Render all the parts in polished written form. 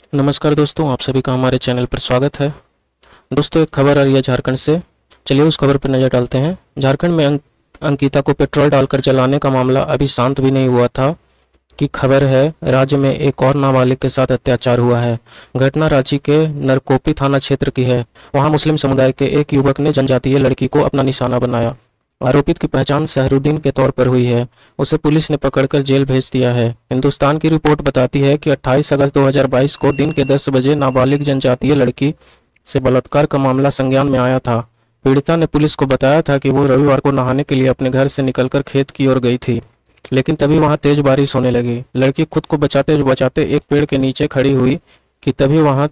नमस्कार दोस्तों, आप सभी का हमारे चैनल पर स्वागत है। दोस्तों, एक खबर आ रही है झारखंड से। चलिए उस खबर पर नज़र डालते हैं। झारखंड में अंकिता को पेट्रोल डालकर जलाने का मामला अभी शांत भी नहीं हुआ था कि खबर है राज्य में एक और नाबालिग के साथ अत्याचार हुआ है। घटना रांची के नरकोपी थाना क्षेत्र की है। वहां मुस्लिम समुदाय के एक युवक ने जनजातीय लड़की को अपना निशाना बनाया। आरोपित की पहचान सहरुद्दीन के तौर पर हुई है। उसे पुलिस ने पकड़कर जेल भेज दिया है। हिंदुस्तान की रिपोर्ट बताती है कि 28 अगस्त 2022 को दिन के 10 बजे नाबालिग जनजातीय लड़की से बलात्कार का मामला संज्ञान में आया था। पीड़िता ने पुलिस को बताया था कि वो रविवार को नहाने के लिए अपने घर से निकलकर खेत की ओर गई थी, लेकिन तभी वहां तेज बारिश होने लगी। लड़की खुद को बचाते बचाते एक पेड़ के नीचे खड़ी हुई कि तभी वहां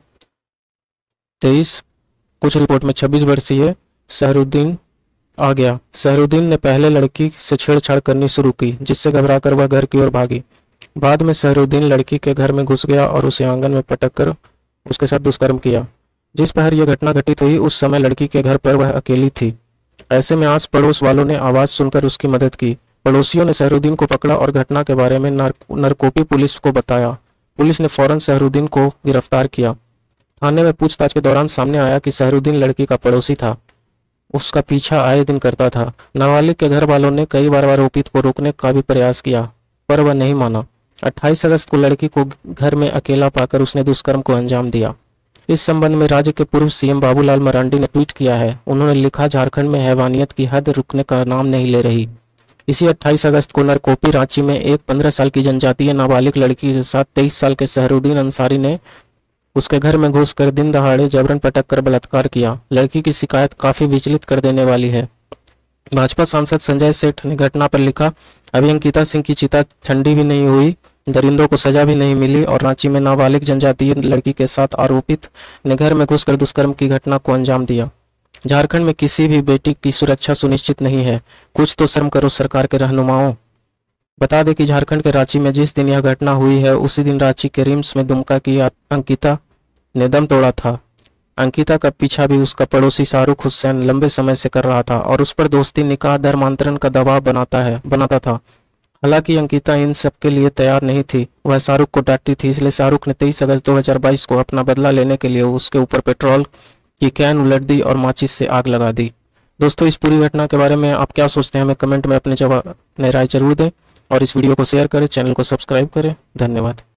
23, कुछ रिपोर्ट में 26 वर्षीय सहरुद्दीन आ गया। सहरुद्दीन ने पहले लड़की से छेड़छाड़ करनी शुरू की, जिससे घबराकर वह घर की ओर भागी। बाद में सहरुद्दीन लड़की के घर में घुस गया और उसे आंगन में पटककर उसके साथ दुष्कर्म किया। जिस पहर यह घटना घटित हुई उस समय लड़की के घर पर वह अकेली थी। ऐसे में आस पड़ोस वालों ने आवाज सुनकर उसकी मदद की। पड़ोसियों ने सहरुद्दीन को पकड़ा और घटना के बारे में नरकोपी पुलिस को बताया। पुलिस ने फौरन सहरुद्दीन को गिरफ्तार किया। थाने में पूछताछ के दौरान सामने आया कि सहरुद्दीन लड़की का पड़ोसी था, उसका पीछा आए दिन करता था। नाबालिग के घर वालों ने कई बार आरोपित को रोकने का भी प्रयास किया, पर वह नहीं माना। 28 अगस्त को लड़की को घर में अकेला पाकर उसने दुष्कर्म को अंजाम दिया। इस संबंध में राज्य के पूर्व सीएम बाबूलाल मरांडी ने ट्वीट किया है। उन्होंने लिखा, झारखंड में हैवानियत की हद रुकने का नाम नहीं ले रही। इसी 28 अगस्त को नरकोपी रांची में एक 15 साल की जनजातीय नाबालिग लड़की के साथ 23 साल के सहरुद्दीन अंसारी ने उसके घर में घुसकर दिन दहाड़े जबरन पटक कर बलात्कार किया। लड़की की शिकायत काफी विचलित कर देने वाली है। भाजपा सांसद संजय सेठ ने घटना पर लिखा, अभी अंकिता सिंह की चिता ठंडी भी नहीं हुई, दरिंदों को सजा भी नहीं मिली और रांची में नाबालिग जनजातीय लड़की के साथ आरोपित ने घर में घुसकर दुष्कर्म की घटना को अंजाम दिया। झारखंड में किसी भी बेटी की सुरक्षा सुनिश्चित नहीं है। कुछ तो शर्म करो सरकार के रहनुमाओं। बता दें कि झारखंड के रांची में जिस दिन यह घटना हुई है उसी दिन रांची के रिम्स में दुमका की अंकिता ने दम तोड़ा था। अंकिता का पीछा भी उसका पड़ोसी शाहरुख हुसैन लंबे समय से कर रहा था और उस पर दोस्ती, निकाह, धर्मांतरण का दबाव बनाता था। हालांकि अंकिता इन सब के लिए तैयार नहीं थी। वह शाहरुख को डांटती थी, इसलिए शाहरुख ने 23 अगस्त 2022 को अपना बदला लेने के लिए उसके ऊपर पेट्रोल की कैन उलट दी और माचिस से आग लगा दी। दोस्तों, इस पूरी घटना के बारे में आप क्या सोचते हैं, हमें कमेंट में अपने राय जरूर दें और इस वीडियो को शेयर करें, चैनल को सब्सक्राइब करें। धन्यवाद।